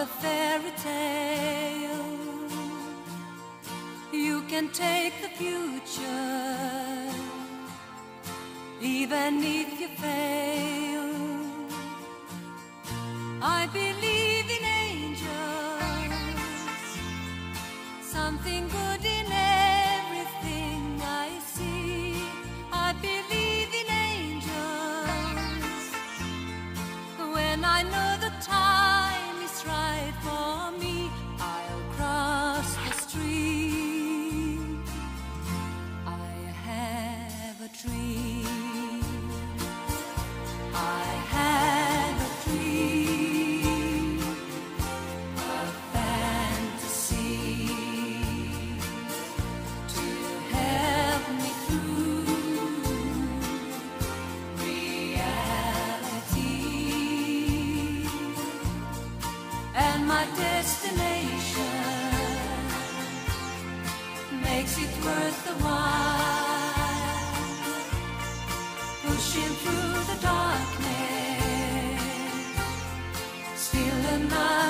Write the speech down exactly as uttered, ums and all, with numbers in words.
a fairy tale. You can take the future, even if you fail. I believe in angels, something good in everything I see. I believe in angels when I know the time is right for me. I'll cross the street. I have a dream. I have a dream, a fantasy to help me through reality. And my destination makes it worth the while, pushing through the darkness, still another